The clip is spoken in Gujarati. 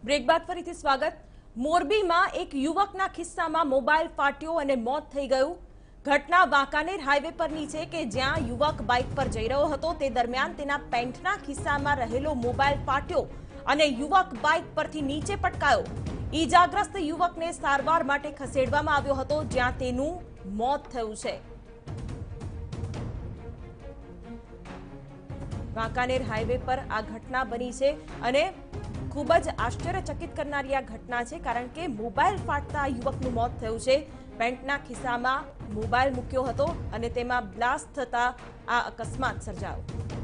બ્રેક બાદ ફરીથી સ્વાગત। મોરબીમાં એક યુવકના ખિસ્સામાં મોબાઈલ ફાટ્યો અને મોત થઈ ગયું। ઘટના વાંકાનેર હાઈવે પરની છે કે જ્યાં યુવક બાઇક પર જઈ રહ્યો હતો તે દરમિયાન તેના પેન્ટના ખિસ્સામાં રહેલો મોબાઈલ ફાટ્યો અને યુવક બાઇક પરથી નીચે પટકાયો। ઈજાગ્રસ્ત યુવકને સારવાર માટે ખસેડવામાં આવ્યો હતો જ્યાં તેનું મોત થયું છે। વાંકાનેર હાઈવે પર આ ઘટના બની છે અને खूब ज आश्चर्यचकित करनारी आ घटना है कारण के मोबाइल फाटता युवकનું મોત થયું છે। પેન્ટના ખિસ્સામાં મોબાઈલ મૂક્યો હતો અને તેમાં બ્લાસ્ટ થતા આ અકસ્માત સર્જાયો।